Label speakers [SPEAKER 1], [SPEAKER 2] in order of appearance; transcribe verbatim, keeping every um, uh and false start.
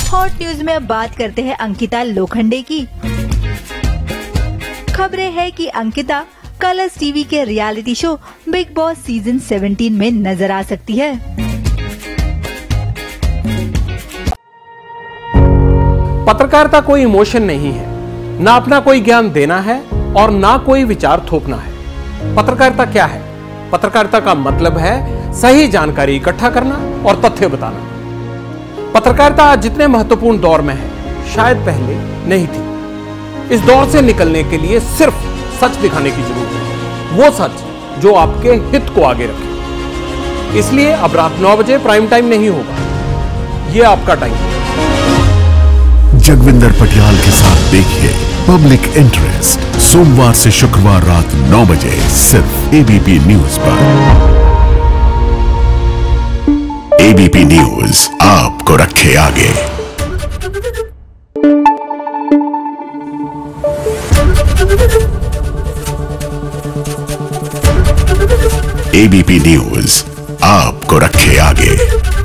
[SPEAKER 1] Hot news में अब बात करते हैं अंकिता लोखंडे की। खबरें हैं कि अंकिता कलर्स टीवी के reality show Bigg Boss season सत्रह में नजर आ सकती है।
[SPEAKER 2] पत्रकारिता कोई इमोशन नहीं है, ना अपना कोई ज्ञान देना है और ना कोई विचार थोपना है। पत्रकारिता क्या है? पत्रकारिता का मतलब है सही जानकारी इकट्ठा करना और तथ्य बताना। पत्रकारिता आज जितने महत्वपूर्ण दौर में है, शायद पहले नहीं थी। इस दौर से निकलने के लिए सिर्फ सच दिखाने की जरूरत है, वो सच जो आपके हित को आगे रखे। इसलिए अब रात नौ बजे प्राइम टाइम नहीं होगा, ये आपका टाइम है।
[SPEAKER 3] जगविंदर पटियाल के साथ देखिए पब्लिक इंटरेस्ट सोमवार से शुक्रवार रात नौ बजे सिर्फ एबीपी न्यूज पर। एबीपी न्यूज आपको रखे आगे। एबीपी न्यूज आपको रखे आगे।